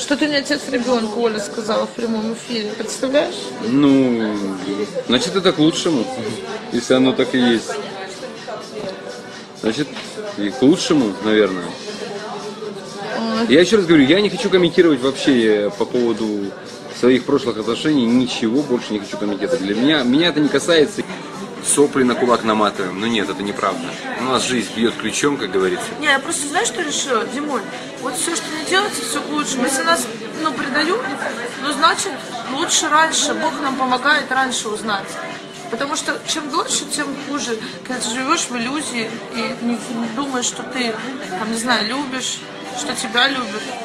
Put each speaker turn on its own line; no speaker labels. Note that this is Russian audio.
Что ты не отец ребенка, Оля сказала в прямом эфире. Представляешь?
Ну, значит, это к лучшему, если оно так и есть. Значит, и к лучшему, наверное. Я еще раз говорю, я не хочу комментировать вообще по поводу своих прошлых отношений, ничего больше не хочу комментировать. Для меня это не касается. Сопли на кулак наматываем. Ну нет, это неправда. У нас жизнь бьет ключом, как говорится.
Не, я просто знаешь, что решила, Димуль? Вот все, что не делается, все к лучшему. Если нас, предают, значит, лучше раньше. Бог нам помогает раньше узнать. Потому что чем дольше, тем хуже. Когда ты живешь в иллюзии и не думаешь, что ты, любишь, что тебя любят.